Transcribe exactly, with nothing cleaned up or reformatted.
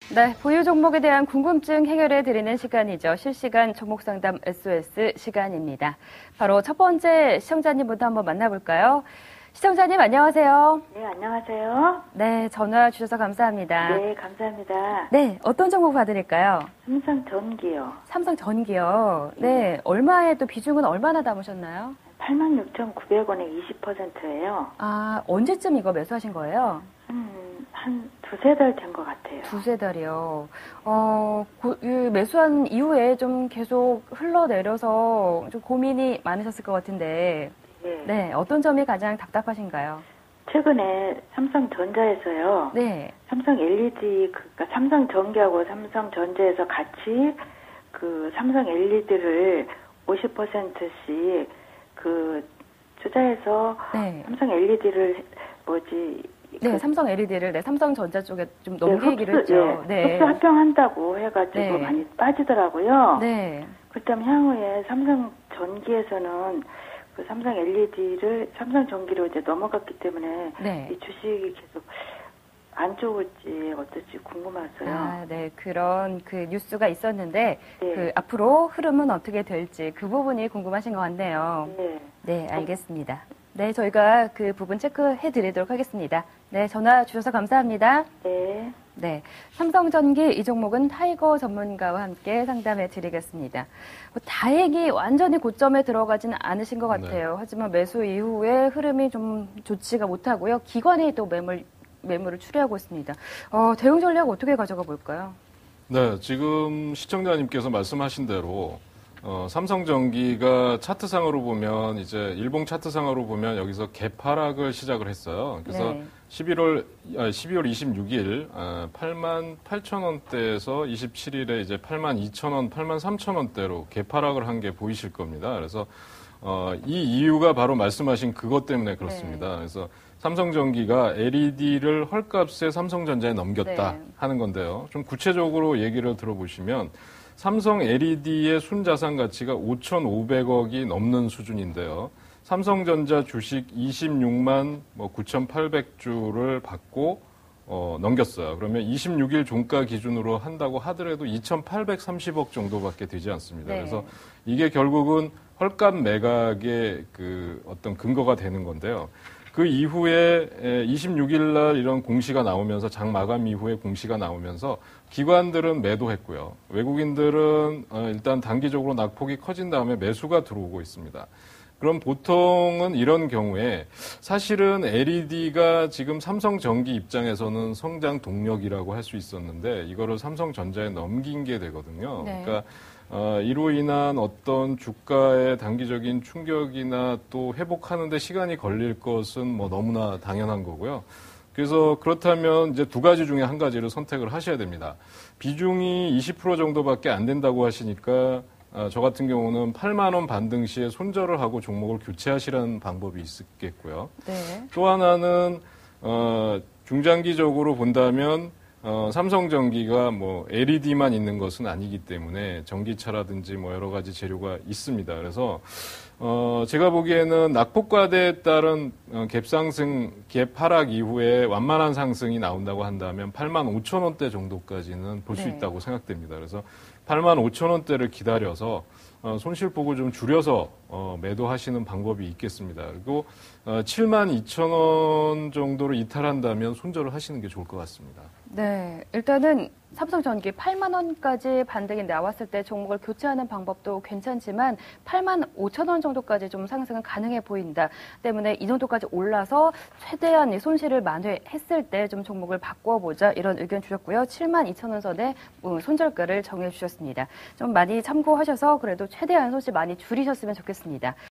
네, 보유 종목에 대한 궁금증 해결해 드리는 시간이죠. 실시간 종목 상담 에스오에스 시간입니다. 바로 첫 번째 시청자님부터 한번 만나볼까요? 시청자님 안녕하세요. 네, 안녕하세요. 네, 전화 주셔서 감사합니다. 네, 감사합니다. 네, 어떤 종목 봐드릴까요? 삼성전기요. 삼성전기요. 네, 얼마에 또 비중은 얼마나 담으셨나요? 팔만 육천구백 원에 이십 퍼센트예요. 아, 언제쯤 이거 매수하신 거예요? 음, 한 두세 달 된 것 같아요. 두세 달이요. 어, 고, 매수한 이후에 좀 계속 흘러내려서 좀 고민이 많으셨을 것 같은데, 네. 네, 어떤 점이 가장 답답하신가요? 최근에 삼성전자에서요. 네. 삼성 엘이디, 그러니까 삼성전기하고 삼성전자에서 같이 그 삼성 엘이디를 오십 퍼센트씩 그 투자해서 네. 삼성 엘이디를 뭐지? 네, 그, 삼성 엘이디를 네, 삼성전자 쪽에 좀 넘기기로 네, 했죠. 예, 네. 흡수 합병한다고 해가지고 네. 많이 빠지더라고요. 네. 그렇다면 향후에 삼성전기에서는 그 삼성 엘이디를 삼성전기로 이제 넘어갔기 때문에 네. 이 주식이 계속 안 좋을지 어떨지 궁금해서요. 아, 네. 그런 그 뉴스가 있었는데, 네. 그 앞으로 흐름은 어떻게 될지 그 부분이 궁금하신 것 같네요. 네. 네, 알겠습니다. 네, 저희가 그 부분 체크해 드리도록 하겠습니다. 네, 전화 주셔서 감사합니다. 네. 네, 삼성전기 이 종목은 타이거 전문가와 함께 상담해 드리겠습니다. 뭐 다행히 완전히 고점에 들어가지는 않으신 것 같아요. 네. 하지만 매수 이후에 흐름이 좀 좋지가 못하고요. 기관이 또 매물, 매물을 추리하고 있습니다. 어, 대응 전략 어떻게 가져가 볼까요? 네, 지금 시청자님께서 말씀하신 대로 어, 삼성전기가 차트상으로 보면 이제 일봉 차트상으로 보면 여기서 개파락을 시작을 했어요. 그래서 네. 십일월 아, 십이월 이십육일 아, 팔만 팔천 원대에서 이십칠일에 이제 팔만 이천 원, 팔만 삼천 원대로 개파락을 한 게 보이실 겁니다. 그래서 어, 이 이유가 바로 말씀하신 그것 때문에 그렇습니다. 네. 그래서 삼성전기가 엘이디를 헐값에 삼성전자에 넘겼다 네. 하는 건데요. 좀 구체적으로 얘기를 들어보시면 삼성 엘이디의 순자산 가치가 오천오백억이 넘는 수준인데요. 삼성전자 주식 이십육만 구천팔백 주를 받고 어, 넘겼어요. 그러면 이십육일 종가 기준으로 한다고 하더라도 이천팔백삼십억 정도밖에 되지 않습니다. 네. 그래서 이게 결국은 헐값 매각의 그 어떤 근거가 되는 건데요. 그 이후에 이십육일 날 이런 공시가 나오면서 장 마감 이후에 공시가 나오면서 기관들은 매도했고요. 외국인들은 일단 단기적으로 낙폭이 커진 다음에 매수가 들어오고 있습니다. 그럼 보통은 이런 경우에 사실은 엘이디가 지금 삼성전기 입장에서는 성장 동력이라고 할 수 있었는데 이거를 삼성전자에 넘긴 게 되거든요. 네. 그러니까 어, 이로 인한 어떤 주가의 단기적인 충격이나 또 회복하는 데 시간이 걸릴 것은 뭐 너무나 당연한 거고요. 그래서 그렇다면 이제 두 가지 중에 한 가지를 선택을 하셔야 됩니다. 비중이 이십 퍼센트 정도밖에 안 된다고 하시니까 어, 저 같은 경우는 팔만 원 반등 시에 손절을 하고 종목을 교체하시라는 방법이 있겠고요. 네. 또 하나는 어, 중장기적으로 본다면 어, 삼성전기가 뭐 엘이디만 있는 것은 아니기 때문에 전기차라든지 뭐 여러 가지 재료가 있습니다. 그래서 어, 제가 보기에는 낙폭과대에 따른 어, 갭상승, 갭 하락 이후에 완만한 상승이 나온다고 한다면 팔만 오천 원대 정도까지는 볼 수 네. 있다고 생각됩니다. 그래서 팔만 오천 원대를 기다려서 어, 손실폭을 좀 줄여서 어, 매도하시는 방법이 있겠습니다. 그리고 어, 칠만 이천 원 정도를 이탈한다면 손절을 하시는 게 좋을 것 같습니다. 네, 일단은 삼성전기 팔만 원까지 반등이 나왔을 때 종목을 교체하는 방법도 괜찮지만 팔만 오천 원 정도까지 좀 상승은 가능해 보인다. 때문에 이 정도까지 올라서 최대한 손실을 만회했을 때 좀 종목을 바꿔보자 이런 의견 주셨고요. 칠만 이천 원 선에 손절가를 정해 주셨습니다. 좀 많이 참고하셔서 그래도 최대한 손실 많이 줄이셨으면 좋겠습니다.